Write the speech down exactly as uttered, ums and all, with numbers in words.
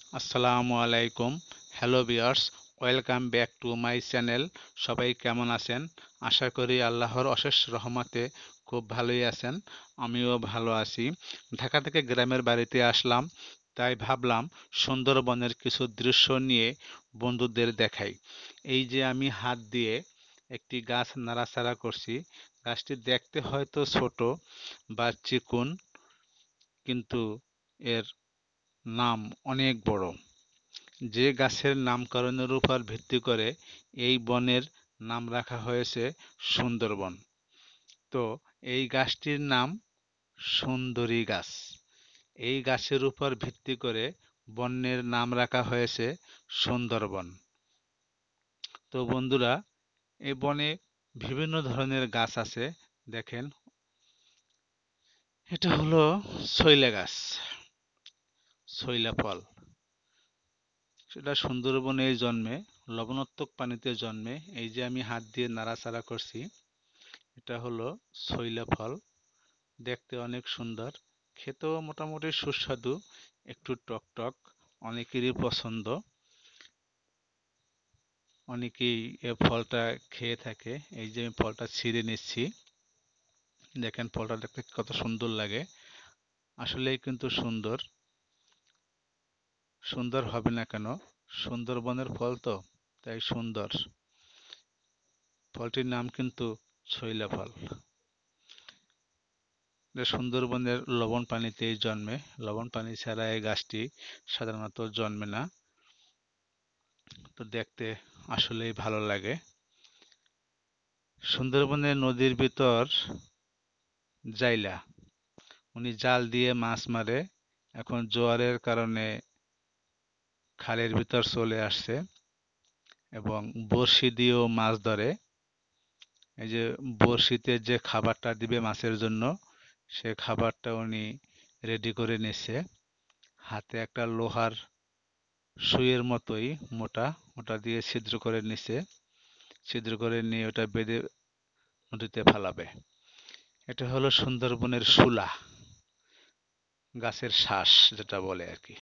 আসসালামু আলাইকুম। Hello viewers, welcome back to my channel. সবাই কেমন আছেন? আশা করি আল্লাহর অশেষ রহমতে খুব ভালোই আছেন। আমিও ভালো আছি। ঢাকা থেকে গ্রামের বাড়িতে আসলাম, তাই ভাবলাম সুন্দরবনের কিছু দৃশ্য নিয়ে বন্ধুদের দেখাই। এই যে আমি হাত দিয়ে একটি গাছ নাড়াচাড়া করছি, গাছটি দেখতে হয়তো ছোট বা চিকন, কিন্তু এর নাম অনেক বড়। যে গাছের নামকরণের উপর ভিত্তি করে এই বনের নাম রাখা হয়েছে সুন্দরবন। তো এই গাছটির নাম সুন্দরী গাছ। এই গাছের উপর ভিত্তি করে বনের নাম রাখা হয়েছে সুন্দরবন। তো বন্ধুরা, এই বনে বিভিন্ন ধরনের গাছ আছে। দেখেন, এটা হলো শৈলা গাছ, শৈলা ফল। সেটা সুন্দরবনে জন্মে, লবণাক্ত পানিতে জন্মে। এই যে আমি হাত দিয়ে নাড়াচাড়া করছি, এটা হলো শৈলা ফল। দেখতে অনেক সুন্দর, খেতেও মোটামুটি সুস্বাদু, একটু টক টক, অনেকেরই পছন্দ। অনেকেই এ ফলটা খেয়ে থাকে। এই যে আমি ফলটা ছিঁড়ে নিচ্ছি, দেখেন ফলটা দেখতে কত সুন্দর লাগে। আসলেই কিন্তু সুন্দর। সুন্দর হবে না কেন? সুন্দরবনের ফল তো, তাই সুন্দর। ফলটির নাম কিন্তু শৈলা ফল। এটা সুন্দরবনের লবণ পানিতেই জন্মে। লবণ পানি ছাড়া এই গাছটি সাধারণত জন্মে না। তো দেখতে আসলেই ভালো লাগে। সুন্দরবনের নদীর ভিতর জাইলা, উনি জাল দিয়ে মাছ মারে। এখন জোয়ারের কারণে খালের ভিতর চলে আসছে এবং বড়শি দিয়েও মাছ ধরে। এই যে বড়শিতে যে খাবারটা দিবে মাছের জন্য, সে খাবারটা উনি রেডি করে নিচ্ছে। হাতে একটা লোহার সুইয়ের মতোই মোটা, ওটা দিয়ে ছিদ্র করে নিচ্ছে। ছিদ্র করে নিয়ে ওটা বেঁধে নদীতে ফেলাবে। এটা হলো সুন্দরবনের শুলা, গাছের শ্বাস যেটা বলে আর কি।